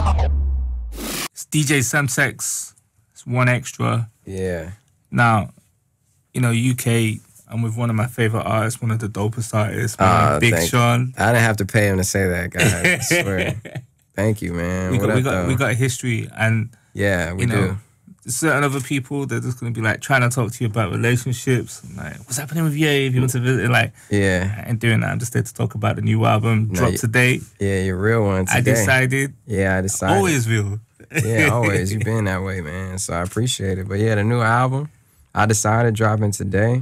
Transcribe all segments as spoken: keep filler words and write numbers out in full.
It's D J Semtex. It's One Extra. Yeah. Now, you know, U K, I'm with one of my favorite artists, one of the dopest artists, man, Uh, Big thank Sean. You. I didn't have to pay him to say that, guys. I swear. Thank you, man. We what got, up, we got, though? we got a history, and yeah, we you know, do. Certain other people, they're just gonna be like trying to talk to you about relationships. I'm like, what's happening with you? If you want to visit, like, yeah, I ain't doing that. I'm just there to talk about the new album, no, dropped today. Yeah, your real one today. I decided. Yeah, I decided. Always real. Yeah, always. You've been that way, man. So I appreciate it. But yeah, the new album, I decided dropping today.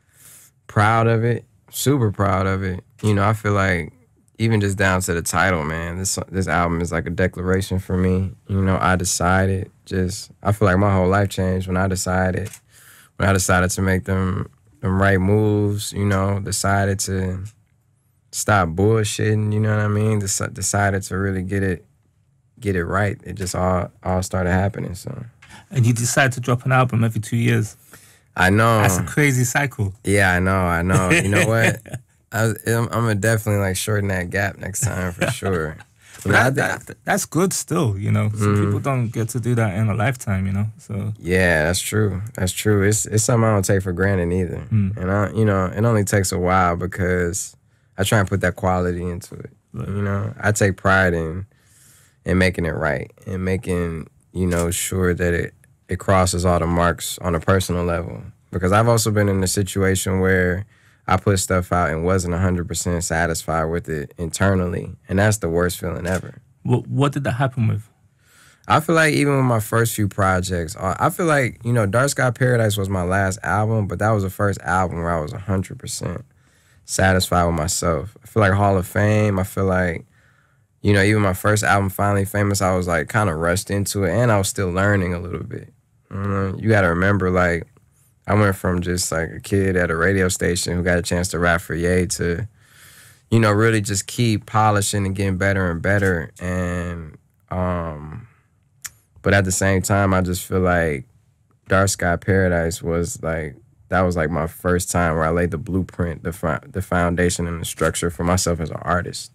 Proud of it. Super proud of it. You know, I feel like even just down to the title, man, this this album is like a declaration for me. You know, I decided just, I feel like my whole life changed when I decided, when I decided to make them, them right moves, you know, decided to stop bullshitting, you know what I mean? Dec- decided to really get it, get it right. It just all, all started happening, so. And you decide to drop an album every two years. I know. That's a crazy cycle. Yeah, I know, I know. You know what? I was, I'm, I'm gonna definitely like shorten that gap next time for sure. But that, that, that's good still, you know. Some mm. people don't get to do that in a lifetime, you know. So yeah, that's true. That's true. It's it's something I don't take for granted either. Mm. And I, you know, it only takes a while because I try and put that quality into it. Right. You know, I take pride in in making it right and making, you know, sure that it it crosses all the marks on a personal level. Because I've also been in a situation where I put stuff out and wasn't one hundred percent satisfied with it internally. And that's the worst feeling ever. What, what did that happen with? I feel like even with my first few projects, I feel like, you know, Dark Sky Paradise was my last album, but that was the first album where I was one hundred percent satisfied with myself. I feel like Hall of Fame, I feel like, you know, even my first album, Finally Famous, I was like kind of rushed into it and I was still learning a little bit. You know, you got to remember, like, I went from just like a kid at a radio station who got a chance to rap for Ye to, you know, really just keep polishing and getting better and better. And, um, but at the same time, I just feel like Dark Sky Paradise was like, that was like my first time where I laid the blueprint, the, fo- the foundation and the structure for myself as an artist.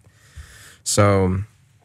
So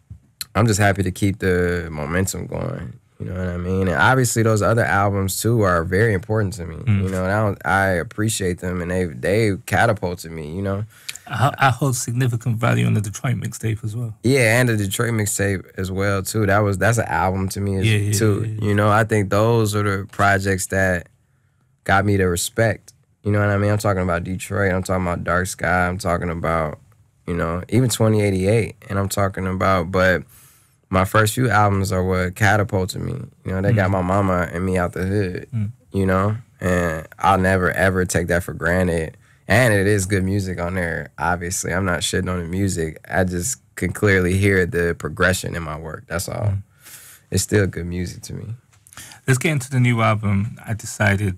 I'm just happy to keep the momentum going. You know what I mean? And obviously those other albums too are very important to me. Mm. You know, and I, don't, I appreciate them and they they catapulted me, you know. I, I hold significant value on the Detroit mixtape as well. Yeah, and the Detroit mixtape as well too. That was that's an album to me as, yeah, yeah, too. Yeah, yeah. You know, I think those are the projects that got me the respect. You know what I mean? I'm talking about Detroit, I'm talking about Dark Sky, I'm talking about, you know, even twenty eighty-eight. And I'm talking about, but my first few albums are what catapulted me. You know, they mm. got my mama and me out the hood, mm. you know? And I'll never, ever take that for granted. And it is good music on there, obviously. I'm not shitting on the music. I just can clearly hear the progression in my work. That's all. Mm. It's still good music to me. Let's get into the new album. I decided,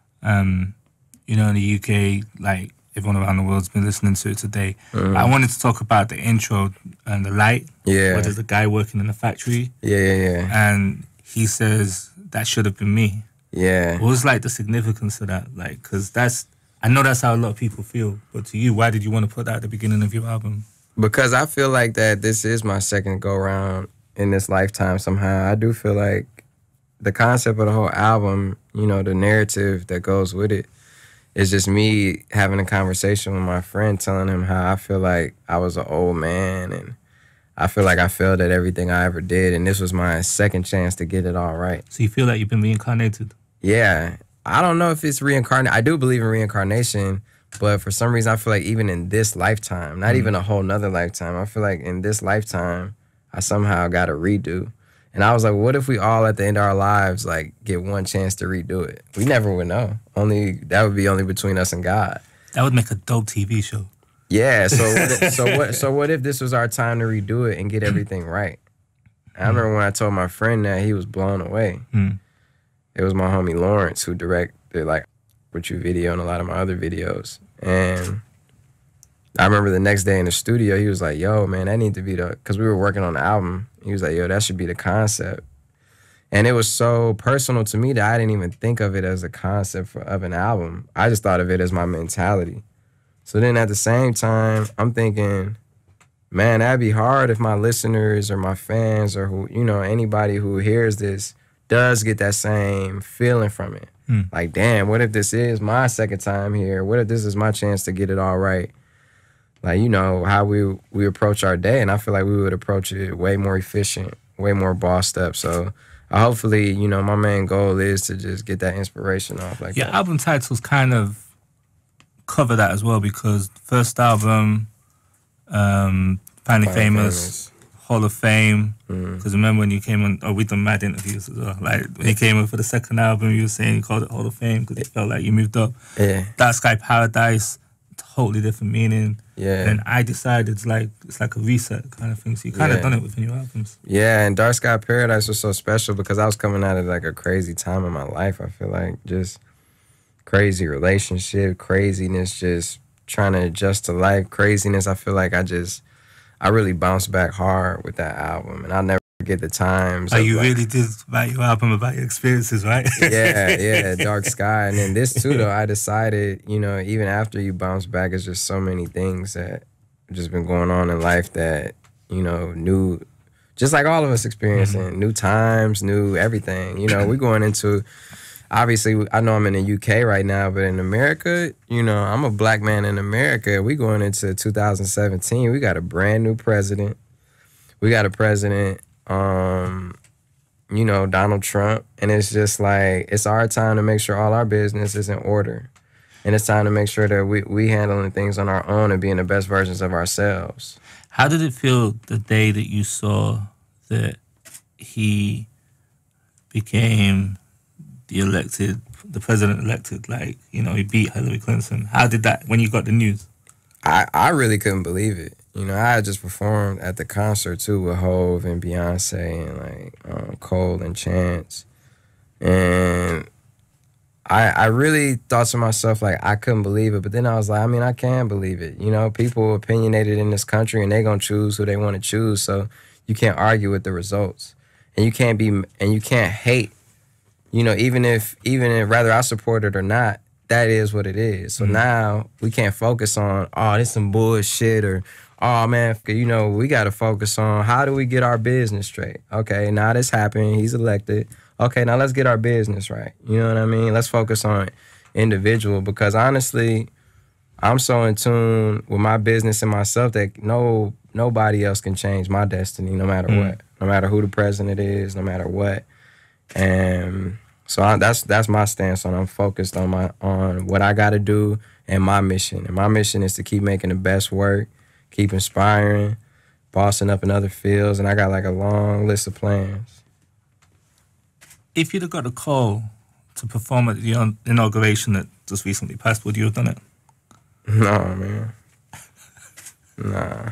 um, you know, in the U K, like, everyone around the world's been listening to it today. Mm. I wanted to talk about the intro and the light. Yeah. Where there's a guy working in the factory. Yeah, yeah, yeah. And he says, that should have been me. Yeah. What was, like, the significance of that? Like, because that's, I know that's how a lot of people feel. But to you, why did you want to put that at the beginning of your album? Because I feel like that this is my second go-round in this lifetime somehow. I do feel like the concept of the whole album, you know, the narrative that goes with it, it's just me having a conversation with my friend, telling him how I feel like I was an old man and I feel like I failed at everything I ever did, and this was my second chance to get it all right. So you feel like you've been reincarnated? Yeah. I don't know if it's reincarnation. I do believe in reincarnation, but for some reason I feel like even in this lifetime, not mm. even a whole nother lifetime, I feel like in this lifetime, I somehow got a redo. And I was like, what if we all at the end of our lives like get one chance to redo it? We never would know. Only that would be only between us and God. That would make a dope T V show. Yeah. So what if, so what so what if this was our time to redo it and get everything right? I mm. remember when I told my friend that, he was blown away. Mm. It was my homie Lawrence who directed like With You video and a lot of my other videos. And I remember the next day in the studio, he was like, yo, man, that need to be the, because we were working on the album. He was like, yo, that should be the concept. And it was so personal to me that I didn't even think of it as a concept for, of an album. I just thought of it as my mentality. So then at the same time, I'm thinking, man, that'd be hard if my listeners or my fans or who, you know, anybody who hears this does get that same feeling from it. Hmm. Like, damn, what if this is my second time here? What if this is my chance to get it all right? Like, you know, how we we approach our day, and I feel like we would approach it way more efficient, way more bossed up. So uh, hopefully, you know, my main goal is to just get that inspiration off like Your that. album titles kind of cover that as well, because first album, um, Finally, Finally Famous, Famous, Hall of Fame. Because mm. remember when you came on, oh, we done mad interviews as well. Like when you came in for the second album, you were saying you called it Hall of Fame because it felt like you moved up. Yeah. Dark Sky Paradise, totally different meaning. Yeah. And I decided it's like it's like a reset kind of thing. So you kind yeah. of done it with your albums. Yeah, and Dark Sky Paradise was so special because I was coming out of like a crazy time in my life. I feel like just crazy relationship, craziness, just trying to adjust to life, craziness. I feel like I just, I really bounced back hard with that album, and I'll never forget the times. Oh, you like, really did write your album about your experiences, right? Yeah, yeah, Dark Sky. And then this too, though, I decided, you know, even after you bounce back, it's just so many things that just been going on in life that, you know, new, just like all of us experiencing, mm-hmm. new times, new everything. You know, we're going into, obviously, I know I'm in the U K right now, but in America, you know, I'm a black man in America. We going into two thousand seventeen. We got a brand new president. We got a president, um, you know, Donald Trump. And it's just like, it's our time to make sure all our business is in order. And it's time to make sure that we, we handling things on our own and being the best versions of ourselves. How did it feel the day that you saw that he became the elected, the president elected, like, you know, he beat Hillary Clinton? How did that, when you got the news? I, I really couldn't believe it. You know, I had just performed at the concert, too, with Hove and Beyonce and, like, um, Cole and Chance. And I I really thought to myself, like, I couldn't believe it. But then I was like, I mean, I can believe it. You know, people are opinionated in this country, and they're going to choose who they want to choose. So you can't argue with the results. And you can't be, and you can't hate. You know, even if, even if, whether I support it or not, that is what it is. So mm-hmm. now we can't focus on, oh, this some bullshit, or, oh, man, you know, we got to focus on how do we get our business straight? Okay, now this happened. He's elected. Okay, now let's get our business right. You know what I mean? Let's focus on individual, because honestly, I'm so in tune with my business and myself that no nobody else can change my destiny, no matter mm-hmm. what, no matter who the president is, no matter what. And so I, that's that's my stance on. I'm focused on my on what I got to do and my mission. And my mission is to keep making the best work, keep inspiring, bossing up in other fields, and I got like a long list of plans. If you'd have got a call to perform at the inauguration that just recently passed, would you have done it? No, man. Nah.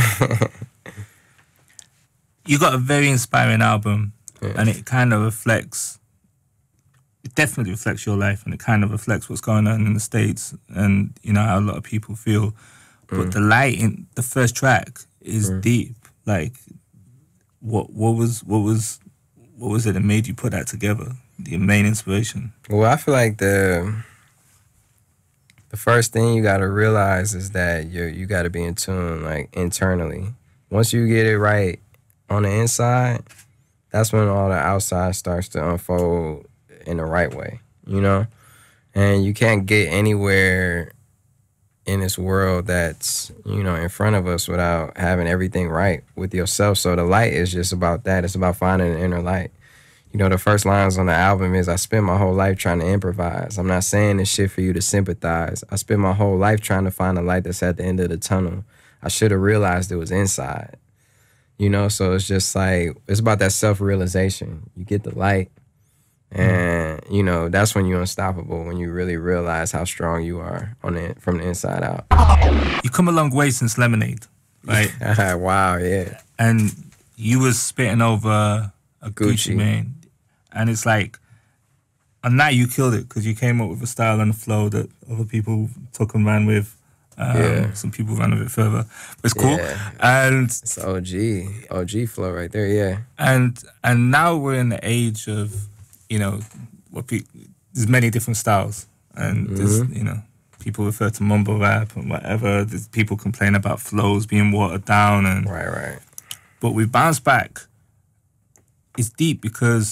You got a very inspiring album. Yeah. And it kind of reflects, it definitely reflects your life, and it kind of reflects what's going on in the States and, you know, how a lot of people feel. But mm. the light in the first track is mm. deep. Like, what what was what was what was it that made you put that together? The main inspiration? Well, I feel like the the first thing you got to realize is that you you got to be in tune, like, internally. Once you get it right on the inside, that's when all the outside starts to unfold in the right way, you know? And you can't get anywhere in this world that's, you know, in front of us without having everything right with yourself. So the light is just about that. It's about finding an inner light. You know, the first lines on the album is, I spent my whole life trying to improvise. I'm not saying this shit for you to sympathize. I spent my whole life trying to find a light that's at the end of the tunnel. I should have realized it was inside. You know, so it's just like, it's about that self-realization. You get the light, and, you know, that's when you're unstoppable, when you really realize how strong you are on the, from the inside out. You come a long way since Lemonade, right? Wow, yeah. And you was spitting over a Gucci, Gucci Mane. And it's like, on that you killed it, because you came up with a style and a flow that other people took and ran with. Um, yeah. Some people ran a bit further, but it's cool. Yeah. And it's O G, O G flow right there, yeah. And and now we're in the age of, you know, what pe- there's many different styles, and mm-hmm. there's, you know, people refer to mumble rap and whatever. There's people complain about flows being watered down, and right, right. But we bounce back. It's deep because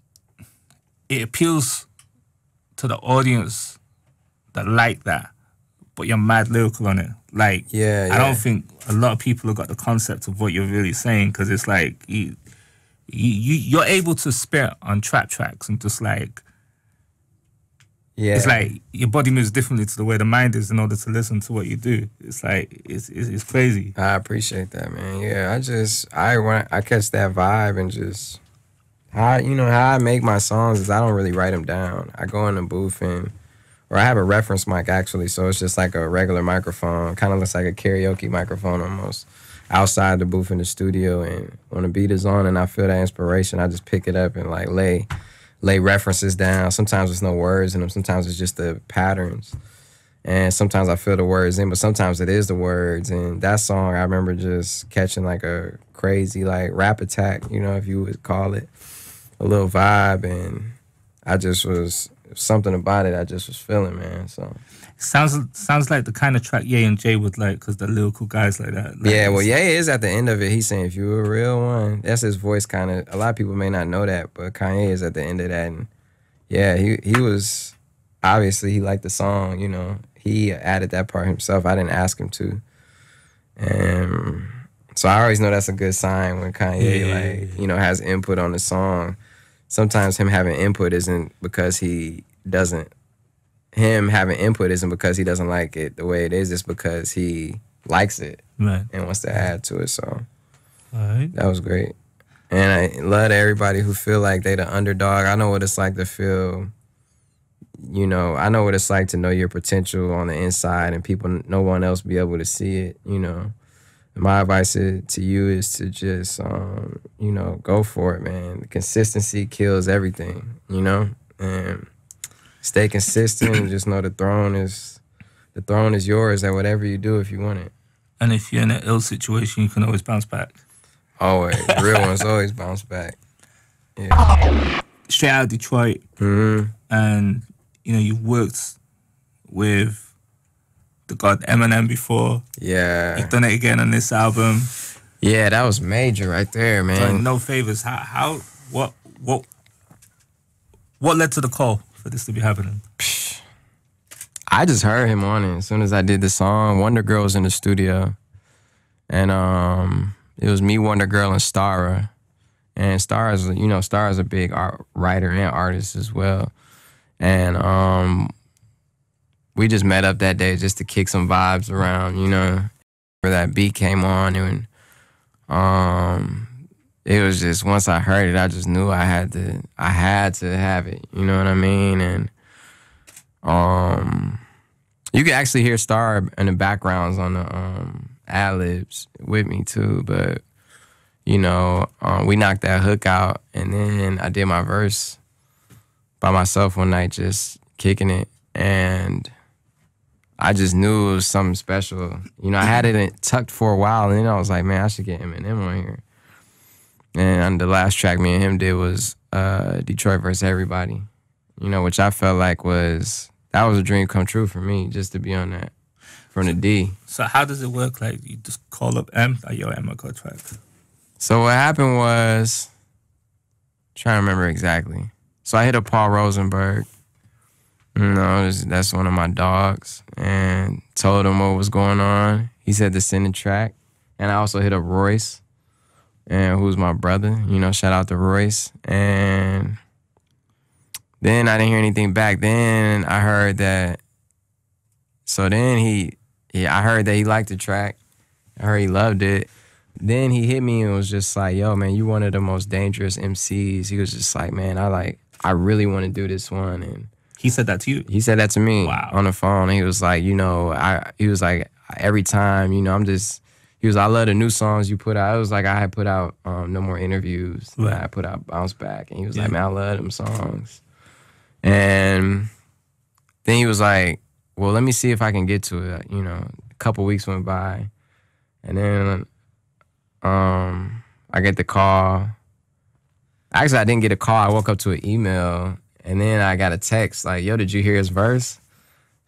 it appeals to the audience that like that, but you're mad lyrical on it. Like, yeah, yeah. I don't think a lot of people have got the concept of what you're really saying, because it's like you, you, you're able to spit on trap tracks and just like, yeah. It's like your body moves differently to the way the mind is in order to listen to what you do. It's like, it's it's, it's crazy. I appreciate that, man. Yeah, I just, I want, I catch that vibe and just, how, you know, how I make my songs is I don't really write them down. I go in the booth and, or I have a reference mic actually, so it's just like a regular microphone, kind of looks like a karaoke microphone almost, outside the booth in the studio. And when the beat is on and I feel that inspiration, I just pick it up and like lay, lay references down. Sometimes there's no words in them. Sometimes it's just the patterns. And sometimes I feel the words in, but sometimes it is the words. And that song, I remember just catching like a crazy like rap attack, you know, if you would call it, a little vibe. And I just was, something about it I just was feeling, man. So sounds sounds like the kind of track Ye and Jay would like, because the lyrical guys like that. Like, yeah, well, Ye is at the end of it. He's saying, if you a real one. That's his voice kind of. A lot of people may not know that, but Kanye is at the end of that. And yeah, he, he was, obviously he liked the song, you know. He added that part himself. I didn't ask him to. And so I always know that's a good sign when Kanye, yeah. like, you know, has input on the song. Sometimes him having input isn't because he doesn't, him having input isn't because he doesn't like it the way it is. It's because he likes it, right, and wants to add to it. So all right. That was great. And I love everybody who feel like they the underdog. I know what it's like to feel, you know, I know what it's like to know your potential on the inside and people, no one else be able to see it, you know. My advice to you is to just, um, you know, go for it, man. Consistency kills everything, you know? And stay consistent and just know the throne is the throne is yours at whatever you do if you want it. And if you're in an ill situation, you can always bounce back. Always. Real ones always bounce back. Yeah. Straight out of Detroit. Mm-hmm. And, you know, you worked with the God Eminem before. Yeah. You've done it again on this album. Yeah, that was major right there, man. So no favors. How, how, what, what, what led to the call for this to be happening? I just heard him on it as soon as I did the song. Wonder Girl was in the studio. And um, it was me, Wonder Girl, and Stara. And Stara's, you know, Stara's a big art writer and artist as well. And um, we just met up that day just to kick some vibes around, you know. Where that beat came on, and um, it was just, once I heard it, I just knew I had to, I had to have it. You know what I mean? And um, you can actually hear Star in the backgrounds on the um ad-libs with me too. But you know, um, we knocked that hook out, and then I did my verse by myself one night, just kicking it, and I just knew it was something special. You know, I had it tucked for a while, and then I was like, man, I should get Eminem on here. And the last track me and him did was uh, Detroit versus Everybody, you know, which I felt like was, that was a dream come true for me, just to be on that from the D. So how does it work? Like, you just call up M, like, yo, M, I got a track. So what happened was, I'm trying to remember exactly. So I hit up Paul Rosenberg. You know, that's one of my dogs, and told him what was going on. He said to send a track. And I also hit up Royce, and who's my brother. You know, shout out to Royce. And then I didn't hear anything back. Then I heard that, so then he, yeah, I heard that he liked the track. I heard he loved it. Then he hit me and was just like, yo, man, you one of the most dangerous M Cs. He was just like, man, I like, I really want to do this one. And he said that to you? He said that to me. Wow. On the phone. He was like, you know, I. He was like, every time, you know, I'm just, he was, I love the new songs you put out. It was like I had put out um, No More Interviews. Right. I put out Bounce Back. And he was yeah. like, man, I love them songs. And then he was like, well, let me see if I can get to it. You know, a couple weeks went by. And then um, I get the call. Actually, I didn't get a call. I woke up to an email. And then I got a text like, yo, did you hear his verse?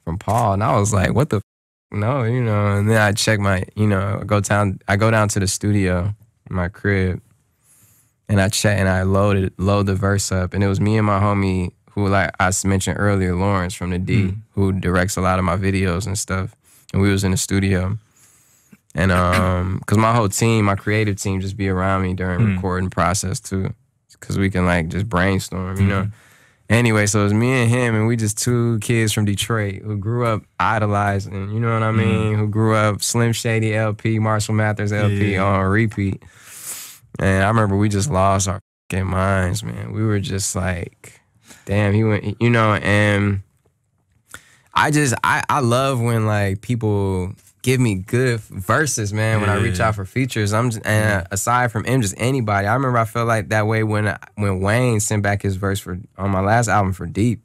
from Paul, and I was like, what the f-? No, you know. And then I check my, you know, go down. I go down to the studio, in my crib, and I check and I loaded load the verse up, and it was me and my homie who, like I mentioned earlier, Lawrence from the D, mm. who directs a lot of my videos and stuff, and we was in the studio. And um, cause my whole team, my creative team, just be around me during mm. recording process too, cause we can like just brainstorm, you mm. know. Anyway, so it was me and him, and we just two kids from Detroit who grew up idolizing, you know what I mean? Mm. Who grew up Slim Shady L P, Marshall Mathers L P yeah. on repeat. And I remember we just lost our fucking minds, man. We were just like, damn, he went, you know. And I just, I, I love when like people give me good verses, man, when yeah. I reach out for features. I'm just, and aside from him, just anybody. I remember I felt like that way when when Wayne sent back his verse for on my last album for Deep.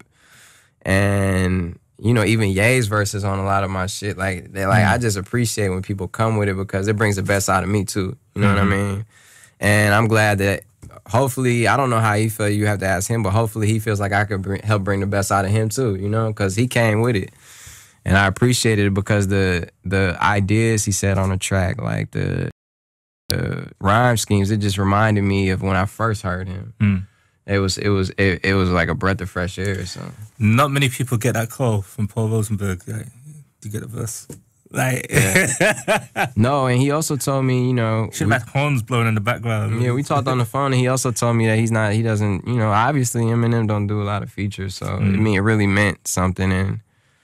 And, you know, even Ye's verses on a lot of my shit. Like, they like mm. I just appreciate when people come with it because it brings the best out of me too. You know mm-hmm. what I mean? And I'm glad that hopefully, I don't know how he feel, you have to ask him, but hopefully he feels like I could bring, help bring the best out of him too, you know, because he came with it. And I appreciated it because the the ideas he said on the track, like the, the rhyme schemes, it just reminded me of when I first heard him. Mm. It was it was it, it was like a breath of fresh air. So not many people get that call from Paul Rosenberg. Like, do you get the verse? Like, yeah. No, and he also told me, you know, should have had horns blowing in the background. Yeah, we talked on the phone, and he also told me that he's not, he doesn't, you know, obviously Eminem don't do a lot of features, so mm. I mean, it really meant something, and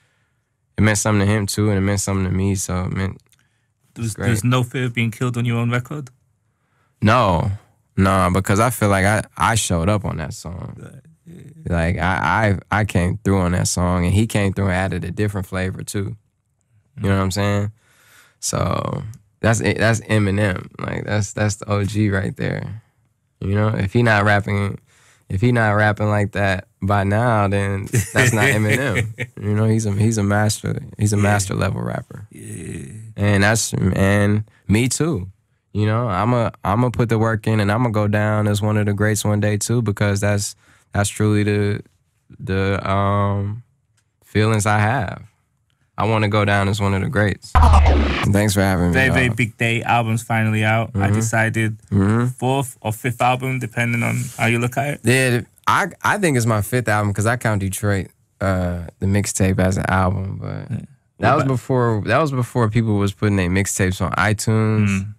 it meant something to him too, and it meant something to me. So it meant there's, there's no fear of being killed on your own record. No, no, because I feel like I, I showed up on that song. Yeah. Like I, I I came through on that song, and he came through and added a different flavor too. You know what I'm saying? So that's that's Eminem. Like that's that's the O G right there. You know, if he not rapping, if he not rapping like that by now, then that's not Eminem. You know, he's a he's a master. He's a yeah. master level rapper. Yeah. And that's and me too. You know, I'm a I'm gonna put the work in, and I'm gonna go down as one of the greats one day too, because that's that's truly the the um feelings I have. I want to go down as one of the greats. Thanks for having me. Very, very big day. Album's finally out. Mm-hmm. I decided mm-hmm. fourth or fifth album, depending on how you look at it. Yeah, I I think it's my fifth album because I count Detroit, uh, the mixtape, as an album. But yeah. that was before. That was before people was putting their mixtapes on iTunes. Mm.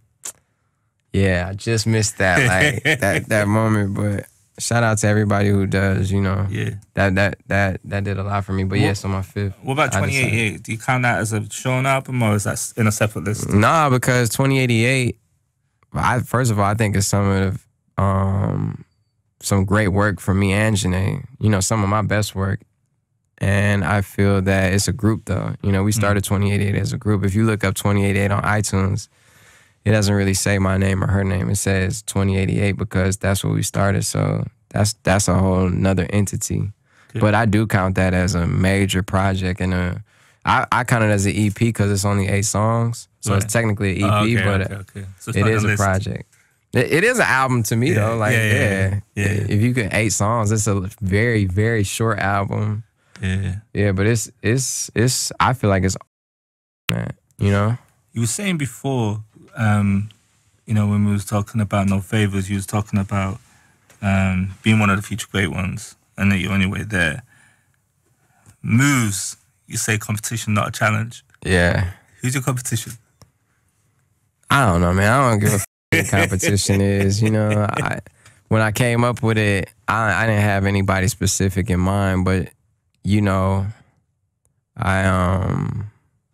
Yeah, I just missed that like that that moment, but. Shout out to everybody who does, you know. Yeah. That that that that did a lot for me. But what, yeah, so my fifth. What about twenty eighty-eight? Do you count that as a shown album or is that in a separate list? Nah, because twenty eighty-eight, I first of all, I think it's some of um some great work from me and Janae. You know, some of my best work. And I feel that it's a group though. You know, we started mm-hmm. twenty eighty-eight as a group. If you look up twenty eighty-eight on iTunes, it doesn't really say my name or her name. It says twenty eighty-eight because that's where we started. So that's that's a whole nother entity. Good. But I do count that as a major project. And a, I, I count it as an E P because it's only eight songs. So right. it's technically an E P, oh, okay, but okay, okay. So it is a project. It, it is an album to me, yeah, though. Like, yeah, yeah, yeah, yeah. If you get eight songs, it's a very, very short album. Yeah. Yeah, but it's, it's, it's, I feel like it's, you know? You were saying before, Um, you know, when we was talking about No Favors, you was talking about um, being one of the future great ones and that you're on your way there. Moves, you say competition, not a challenge. Yeah. Who's your competition? I don't know, man. I don't give a f*** what competition is. You know, I, when I came up with it, I, I didn't have anybody specific in mind, but, you know, I... um.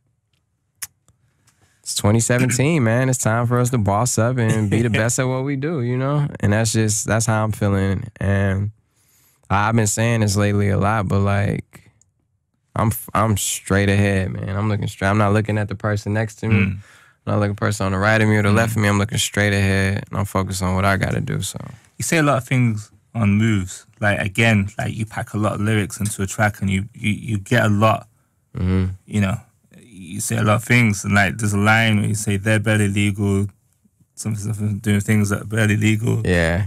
It's twenty seventeen, man. It's time for us to boss up and be the best at what we do, you know? And that's just, that's how I'm feeling. And I've been saying this lately a lot, but like, I'm I'm straight ahead, man. I'm looking straight. I'm not looking at the person next to me. Mm. I'm not looking at the person on the right of me or the mm. left of me. I'm looking straight ahead, and I'm focused on what I got to do, so. You say a lot of things on Moves. Like, again, like you pack a lot of lyrics into a track and you, you, you get a lot, mm-hmm. you know? You say a lot of things, and like there's a line where you say they're barely legal, something, something doing things that are barely legal. Yeah.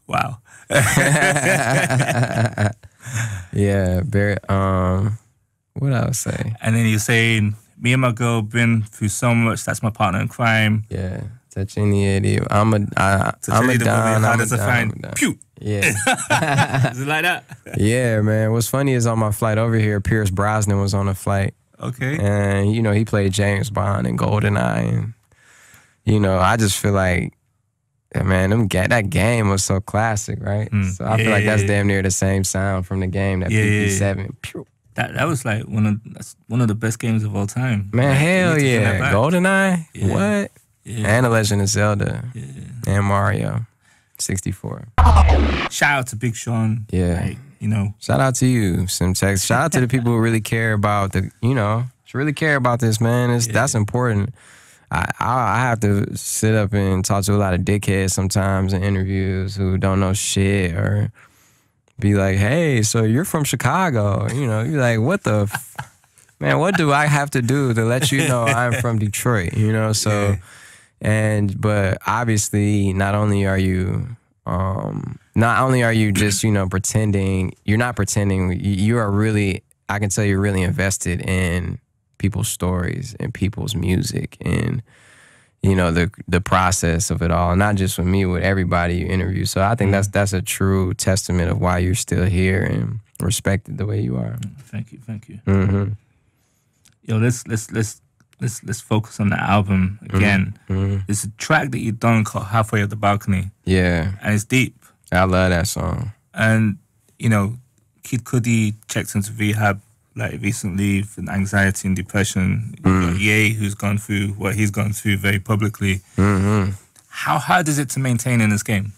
Wow. Yeah, very. Um, What else say? And then you're saying, me and my girl been through so much. That's my partner in crime. Yeah. Touching the idiot. I'm a, I, I'm a down, I'm a down. Pew. Yeah. Is it like that? Yeah, man. What's funny is on my flight over here, Pierce Brosnan was on the flight. Okay. And, you know, he played James Bond and GoldenEye. And, you know, I just feel like, man, them ga that game was so classic, right? Mm. So I yeah, feel like that's yeah, damn near the same sound from the game, that yeah, P P seven. Yeah. That that was like one of that's one of the best games of all time. Man, like, hell yeah. GoldenEye? Yeah. What? Yeah. And The Legend of Zelda. Yeah. And Mario. sixty-four. Shout out to Big Sean. Yeah. Like, you know. Shout out to you, Semtex. Shout out to the people who really care about the, you know, really care about this, man. It's, yeah. That's important. I, I I have to sit up and talk to a lot of dickheads sometimes in interviews who don't know shit, or be like, hey, so you're from Chicago. You know, you're like, what the, f man, what do I have to do to let you know I'm from Detroit? You know, so, yeah. and, but obviously not only are you, um, not only are you just, you know, pretending, you're not pretending, you, you are really, I can tell you're really invested in people's stories and people's music and, you know, the the process of it all, not just with me, with everybody you interview. So I think mm. that's that's a true testament of why you're still here and respected the way you are. Thank you, thank you. Mm-hmm. Yo, let's let's let's let's let's focus on the album again. Mm-hmm. There's a track that you've done called "Halfway Up the Balcony." Yeah, and it's deep. I love that song. And you know, Kid Cudi checked into rehab like recently for anxiety and depression. Mm. Ye, who's gone through what he's gone through very publicly. Mm-hmm. How hard is it to maintain in this game?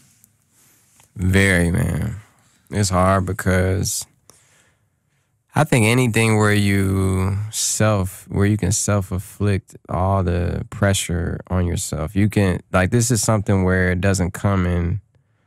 Very, man. It's hard because I think anything where you self, where you can self-afflict all the pressure on yourself, you can, like, this is something where it doesn't come in,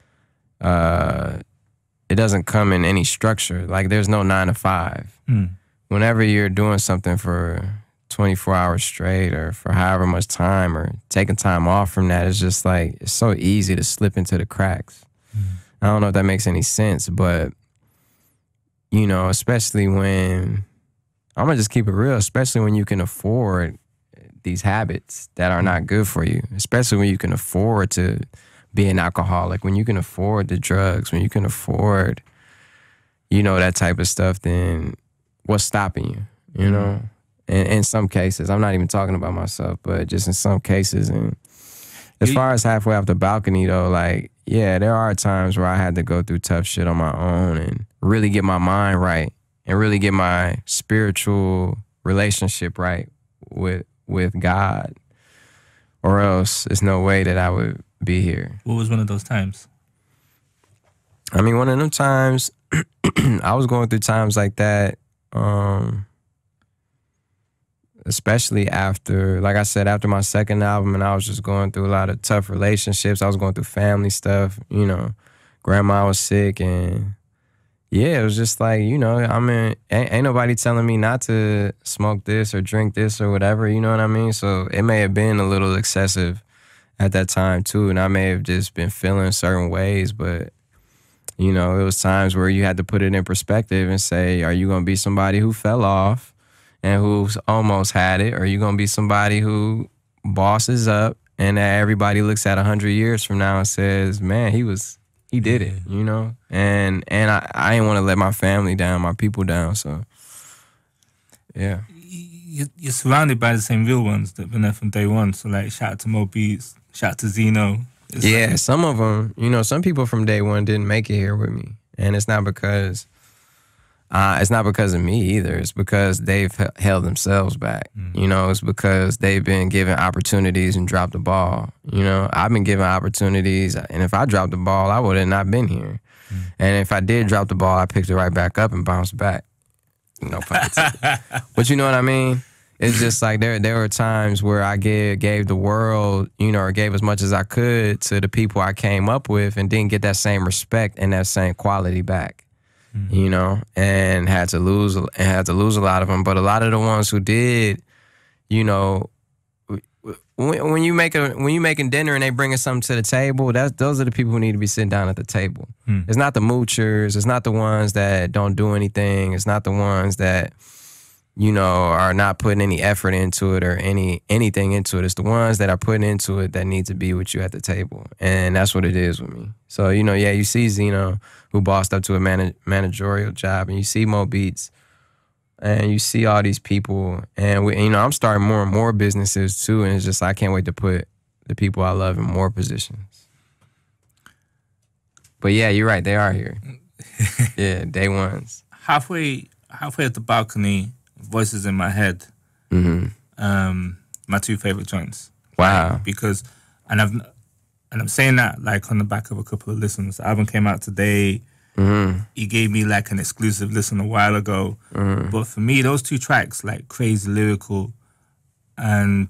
uh, it doesn't come in any structure. Like, there's no nine to five. Mm. Whenever you're doing something for twenty-four hours straight or for however much time or taking time off from that, it's just like, it's so easy to slip into the cracks. Mm. I don't know if that makes any sense, but, you know, especially when, I'm gonna just keep it real, especially when you can afford these habits that are not good for you, especially when you can afford to be an alcoholic, when you can afford the drugs, when you can afford, you know, that type of stuff, then what's stopping you, you know? And in some cases, I'm not even talking about myself, but just in some cases. And as far as halfway off the balcony, though, like, yeah, there are times where I had to go through tough shit on my own and really get my mind right and really get my spiritual relationship right with with God, or else there's no way that I would be here. What was one of those times? I mean, one of them times, I was going through times like that, um, especially after, like I said, after my second album, and I was just going through a lot of tough relationships. I was going through family stuff, you know, grandma was sick, and yeah, it was just like, you know, I mean, ain't, ain't nobody telling me not to smoke this or drink this or whatever, you know what I mean? So it may have been a little excessive at that time too, and I may have just been feeling certain ways, but you know, it was times where you had to put it in perspective and say, are you going to be somebody who fell off and who's almost had it? Or are you going to be somebody who bosses up and that everybody looks at a hundred years from now and says, man, he was, he did it, you know? And and I, I didn't want to let my family down, my people down, so, yeah. You're surrounded by the same real ones that have been there from day one. So, like, shout out to Mo Beats, shout out to Zeno. It's yeah, like, some of them, you know, some people from day one didn't make it here with me. And it's not because, uh, it's not because of me either. It's because they've held themselves back. Mm. You know, it's because they've been given opportunities and dropped the ball. You know, I've been given opportunities, and if I dropped the ball, I would have not been here. Mm. And if I did drop the ball, I picked it right back up and bounced back. No pun intended. But you know what I mean? It's just like there there were times where I gave, gave the world, you know, or gave as much as I could to the people I came up with and didn't get that same respect and that same quality back, mm-hmm. you know, and had to lose and had to lose a lot of them. But a lot of the ones who did, you know, when, when you make a when you making dinner and they bringing something to the table, that's those are the people who need to be sitting down at the table. Mm. It's not the moochers. It's not the ones that don't do anything. It's not the ones that, you know, are not putting any effort into it or any anything into it. It's the ones that are putting into it that need to be with you at the table. And that's what it is with me. So, you know, yeah, you see Zeno, who bossed up to a man- managerial job, and you see Mo Beats, and you see all these people. And, we, you know, I'm starting more and more businesses, too, and it's just I can't wait to put the people I love in more positions. But, yeah, you're right. They are here. Yeah, day ones. Halfway, halfway at the balcony, Voices in My Head, mm-hmm. um, my two favorite joints. Wow. Like, because, and I've, and I'm saying that like on the back of a couple of listens. The album came out today. Mm-hmm. He gave me like an exclusive listen a while ago. Mm-hmm. But for me, those two tracks, like crazy lyrical, and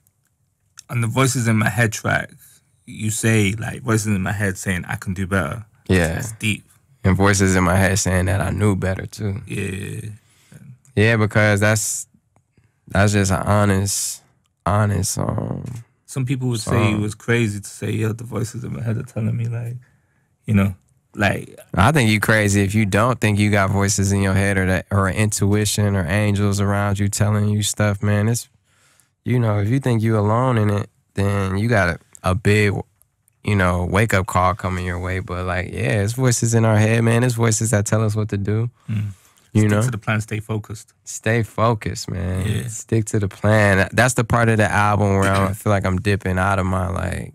on the Voices in My Head track, you say like Voices in My Head saying I can do better. Yeah, that's deep. And Voices in My Head saying that I knew better too. Yeah. Yeah, because that's that's just an honest, honest um Some people would song. say it was crazy to say, yo, the Voices in My Head are telling me like, you know, like I think you crazy if you don't think you got voices in your head or that or intuition or angels around you telling you stuff, man. It's, you know, if you think you alone in it, then you got a, a big, you know, wake up call coming your way. But like, yeah, it's voices in our head, man. It's voices that tell us what to do. Mm. You Stick know, to the plan, stay focused. Stay focused, man. Yeah. Stick to the plan. That's the part of the album where I feel like I'm dipping out of my like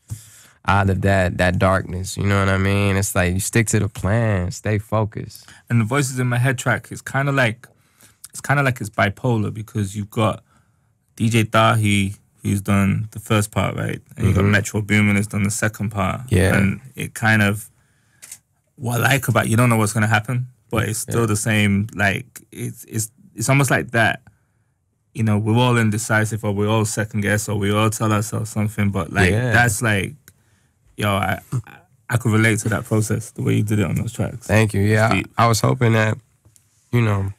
out of that that darkness. You know what I mean? It's like you stick to the plan, stay focused. And the Voices in My Head track is kind of like it's kind of like it's bipolar because you've got D J Dahi who's done the first part, right, and mm-hmm. you got Metro Boomin who's done the second part. Yeah, and it kind of what I like about you don't know what's gonna happen. But it's still yeah. the same, like, it's it's it's almost like that. You know, we're all indecisive or we're all second guess or we all tell ourselves something. But, like, yeah. that's like, yo, I, I I could relate to that process, the way you did it on those tracks. Thank you. Yeah, I, I was hoping that, you know,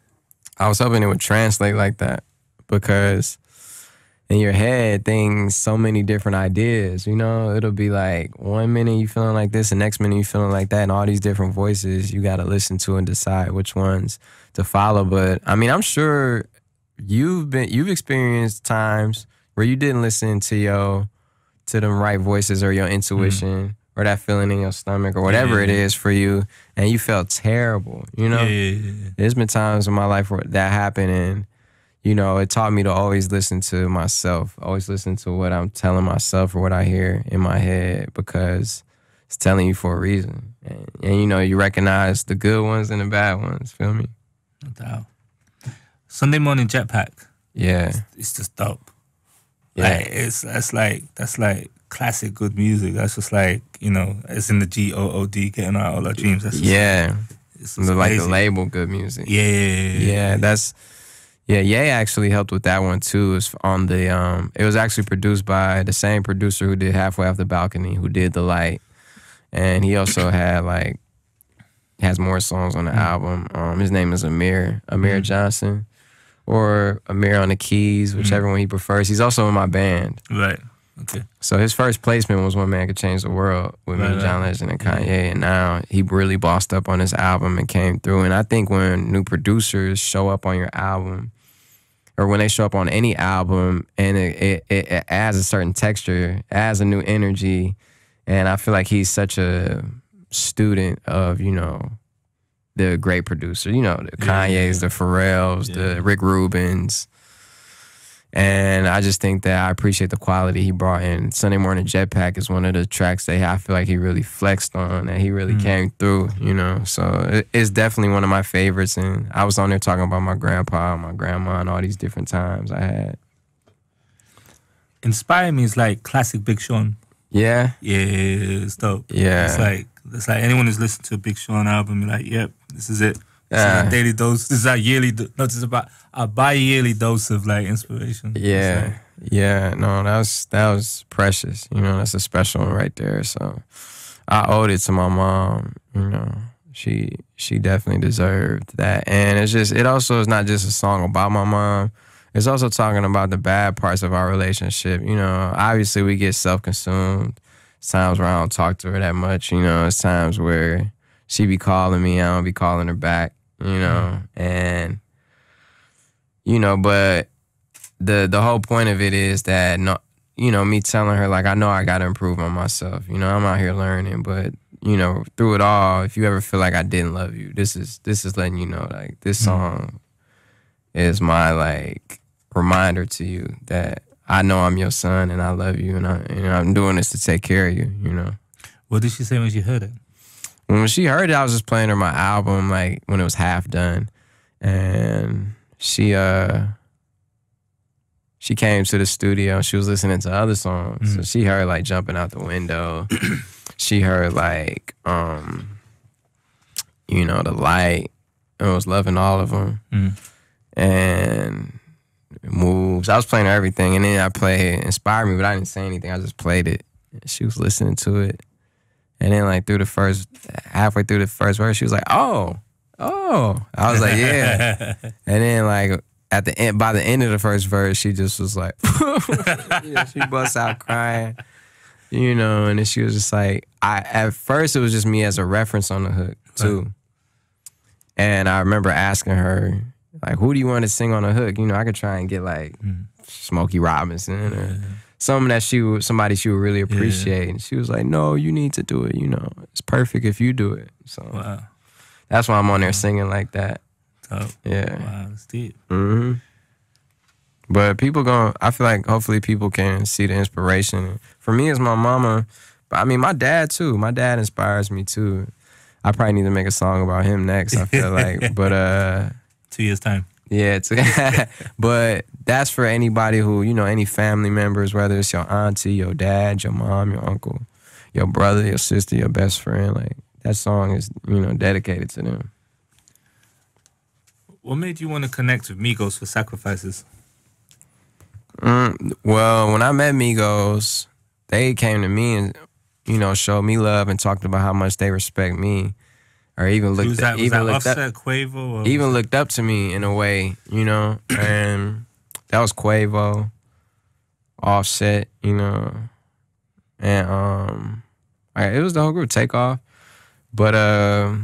I was hoping it would translate like that because in your head, things, so many different ideas, you know? It'll be like one minute you feeling like this, the next minute you feeling like that, and all these different voices you got to listen to and decide which ones to follow. But, I mean, I'm sure you've been, you've experienced times where you didn't listen to your, to them right voices or your intuition mm. or that feeling in your stomach or whatever yeah. it is for you, and you felt terrible, you know? Yeah, yeah, yeah. There's been times in my life where that happened, and you know, it taught me to always listen to myself, always listen to what I'm telling myself or what I hear in my head because it's telling you for a reason. And, and you know, you recognize the good ones and the bad ones, feel me? No doubt. Sunday Morning Jetpack. Yeah. It's, it's just dope. Yeah. Like, it's, that's like, that's like classic good music. That's just like, you know, it's in the G O O D, getting out all our dreams. That's just yeah. Like, it's just like amazing. the label good music. Yeah. Yeah, that's... Yeah, Ye actually helped with that one too. It was on the um, it was actually produced by the same producer who did Halfway Off the Balcony, who did The Light, and he also had like has more songs on the mm. album. Um, his name is Amir Amir mm. Johnson, or Amir on the keys, whichever mm. one he prefers. He's also in my band. Right. Okay. So his first placement was One Man Could Change the World with right, me, John right. Legend, and Kanye, yeah. and now he really bossed up on his album and came through. And I think when new producers show up on your album, or when they show up on any album and it, it, it adds a certain texture, adds a new energy. And I feel like he's such a student of, you know, the great producer. You know, the Kanye's, yeah, yeah. the Pharrells, yeah. the Rick Rubins. And I just think that I appreciate the quality he brought in. Sunday Morning Jetpack is one of the tracks that I feel like he really flexed on, that he really mm. came through, you know. So it, it's definitely one of my favorites. And I was on there talking about my grandpa, my grandma, and all these different times I had. Inspire Me is like classic Big Sean. Yeah? Yeah, it's dope. Yeah. It's like, it's like anyone who's listened to a Big Sean album, you're like, yep, this is it. This uh, is a daily dose. This is our yearly, do- no, this is about a bi-yearly dose of like inspiration. Yeah, like, yeah. No, that was that was precious. You know, that's a special one right there. So I owed it to my mom. You know, she she definitely deserved that. And it's just, it also is not just a song about my mom. It's also talking about the bad parts of our relationship. You know, obviously we get self-consumed. It's times where I don't talk to her that much. You know, it's times where she be calling me, I don't be calling her back. You know, and you know, but the the whole point of it is that, no, you know, me telling her, like, I know I got to improve on myself. You know, I'm out here learning, but, you know, through it all, if you ever feel like I didn't love you, this is this is letting you know, like, this song is my, like, reminder to you that I know I'm your son and I love you, and, I, and I'm doing this to take care of you, you know. What did she say when she heard it? When she heard it, I was just playing her my album, like, when it was half done. And she, uh... She came to the studio and she was listening to other songs. Mm. So she heard like jumping out the window. She heard like, um, you know, the light. And was loving all of them. Mm. And moves. I was playing her everything. And then I played, it inspired me, but I didn't say anything. I just played it. She was listening to it. And then like through the first, halfway through the first verse, she was like, oh, oh. I was like, yeah. And then like, at the end, by the end of the first verse, she just was like, you know, she busts out crying, you know, and then she was just like, I. At first, it was just me as a reference on the hook too, right. And I remember asking her, like, who do you want to sing on the hook? You know, I could try and get like mm. Smokey Robinson or yeah. something that she would, somebody she would really appreciate, yeah. And she was like, no, you need to do it. You know, it's perfect if you do it. So wow. That's why I'm on there singing like that. Dope. Yeah. Wow, that's deep. Mm-hmm. But people going, I feel like hopefully people can see the inspiration. For me, it's my mama. But I mean, my dad too. My dad inspires me too. I probably need to make a song about him next, I feel like. But, uh... Two years' time. Yeah. Two, but that's for anybody who, you know, any family members, whether it's your auntie, your dad, your mom, your uncle, your brother, your sister, your best friend. Like, that song is, you know, dedicated to them. What made you want to connect with Migos for Sacrifices? Mm, well, when I met Migos, they came to me and, you know, showed me love and talked about how much they respect me, or even looked was that, up, was even that looked Offset, up, Quavo, or even looked up to me in a way, you know. And that was Quavo, Offset, you know, and um, it was the whole group, Takeoff, but uh.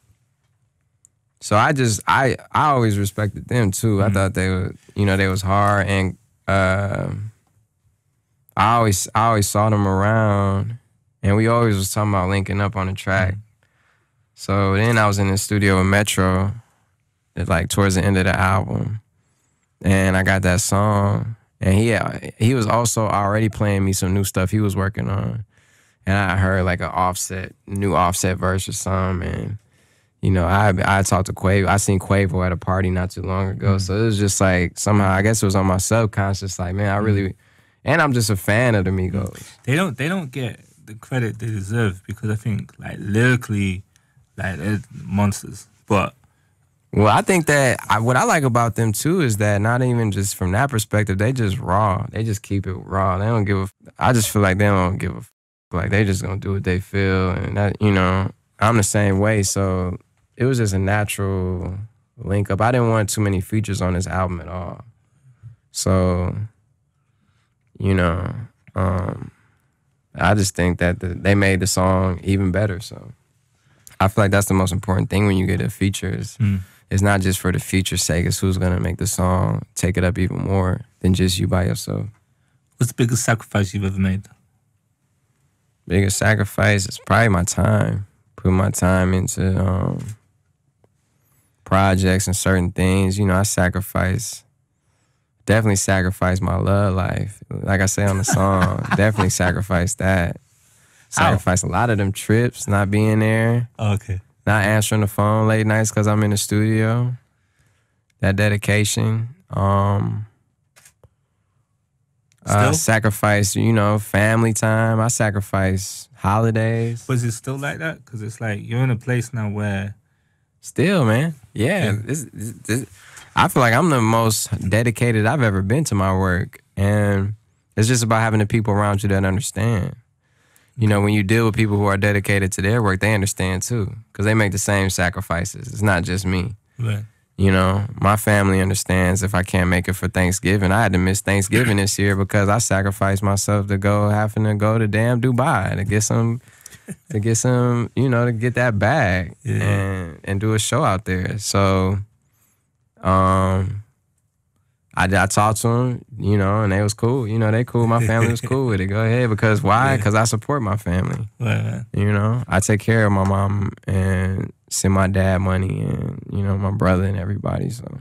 So I just, I I always respected them too. Mm-hmm. I thought they were, you know, they was hard, and uh, I always I always saw them around, and we always was talking about linking up on the track. Mm-hmm. So then I was in the studio with Metro, like towards the end of the album, and I got that song, and he he was also already playing me some new stuff he was working on, and I heard like an Offset, new Offset verse or something, and. You know, I I talked to Quavo. I seen Quavo at a party not too long ago. Mm. So it was just like, somehow, I guess it was on my subconscious, like, man, I really, and I'm just a fan of the Migos. They don't they don't get the credit they deserve, because I think, like, lyrically, like, they're monsters. But well, I think that I, what I like about them too is that not even just from that perspective, they just raw. They just keep it raw. They don't give a. I just feel like they don't give a. Like, they just gonna do what they feel, and that, you know, I'm the same way. So. It was just a natural link up. I didn't want too many features on this album at all. So, you know, um, I just think that the, they made the song even better. So I feel like that's the most important thing when you get a feature. Is, mm. It's not just for the feature's sake. It's who's going to make the song take it up even more than just you by yourself. What's the biggest sacrifice you've ever made? Biggest sacrifice is probably my time. Put my time into... Um, projects and certain things, you know, I sacrifice, definitely sacrifice my love life. Like I say on the song, definitely sacrifice that. Sacrifice How? A lot of them trips, not being there. Oh, okay. Not answering the phone late nights because I'm in the studio. That dedication. Um, uh, sacrifice, you know, family time. I sacrifice holidays. Was it still like that? Because it's like you're in a place now where... Still, man. Yeah. yeah. This, this, this, I feel like I'm the most dedicated I've ever been to my work. And it's just about having the people around you that understand. You know, when you deal with people who are dedicated to their work, they understand too. Because they make the same sacrifices. It's not just me. Right. You know, my family understands if I can't make it for Thanksgiving. I had to miss Thanksgiving this year because I sacrificed myself to go, having to go to damn Dubai to get some... to get some, you know, to get that bag yeah. and and do a show out there. So, um, I, I talked to them, you know, and they was cool. You know, they cool. My family was cool with it. Go ahead. Because why? Because I support my family. Right. You know, I take care of my mom and send my dad money and, you know, my brother and everybody. So.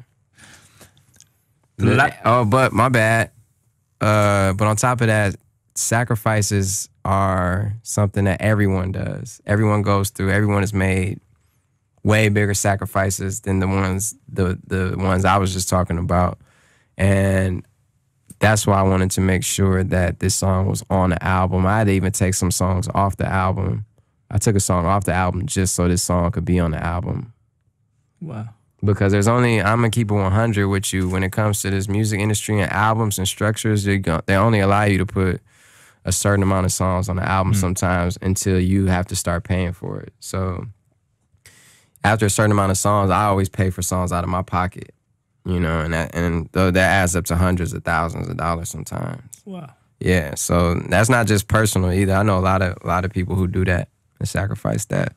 La- oh, but my bad. Uh, but on top of that, sacrifices are something that everyone does. Everyone goes through. Everyone has made way bigger sacrifices than the ones the the ones I was just talking about. And that's why I wanted to make sure that this song was on the album. I had to even take some songs off the album. I took a song off the album just so this song could be on the album. Wow. Because there's only, I'm going to keep it one hundred with you when it comes to this music industry and albums and structures. They, they only allow you to put a certain amount of songs on the album mm. sometimes until you have to start paying for it. So after a certain amount of songs, I always pay for songs out of my pocket. You know, and that and that adds up to hundreds of thousands of dollars sometimes. Wow. Yeah, so that's not just personal either. I know a lot of a lot of people who do that and sacrifice that.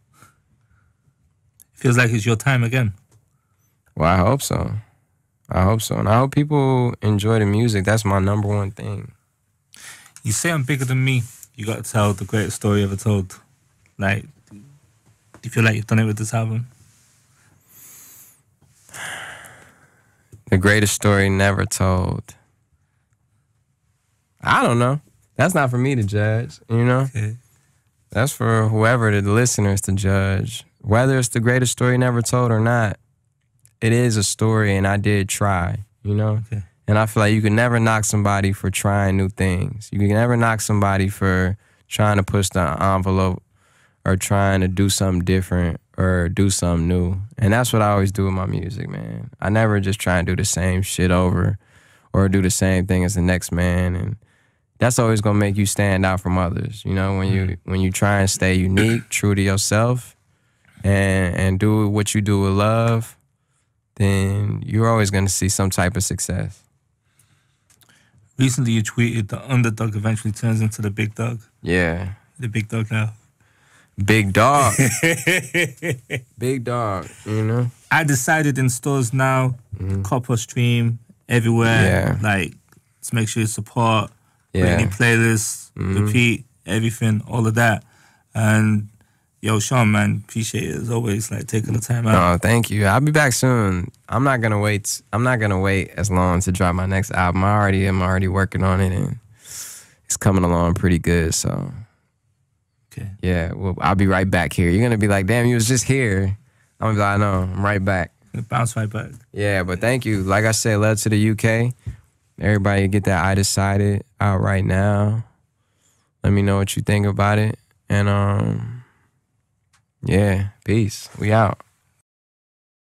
Feels like it's your time again. Well, I hope so. I hope so, and I hope people enjoy the music. That's my number one thing. You say I'm bigger than me. You got to tell the greatest story ever told. Like, do you feel like you've done it with this album? The greatest story never told. I don't know. That's not for me to judge, you know? Okay. That's for whoever, the listeners, to judge. Whether it's the greatest story never told or not, it is a story, and I did try, you know? Okay. And I feel like you can never knock somebody for trying new things. You can never knock somebody for trying to push the envelope or trying to do something different or do something new. And that's what I always do with my music, man. I never just try and do the same shit over or do the same thing as the next man. And that's always gonna make you stand out from others. You know, when you when you try and stay unique, true to yourself, and and do what you do with love, then you're always gonna see some type of success. Recently you tweeted the underdog eventually turns into the big dog. Yeah. The big dog now. Big dog. Big dog, you know? I decided in stores now, mm-hmm. copper stream everywhere. Yeah. Like, let's make sure you support, yeah. any playlists, mm-hmm. repeat, everything, all of that. And yo, Sean, man, appreciate it as always, like taking the time out. Oh, thank you. I'll be back soon. I'm not gonna wait. I'm not gonna wait as long to drop my next album. I already am already working on it, and it's coming along pretty good. So. Okay. Yeah, well, I'll be right back here. You're going to be like, damn, you was just here. I'm going to be like, I know, I'm right back. Bounce right back. Yeah, but thank you. Like I said, love to the U K. Everybody get that I Decided out right now. Let me know what you think about it. And, um, yeah, peace. We out.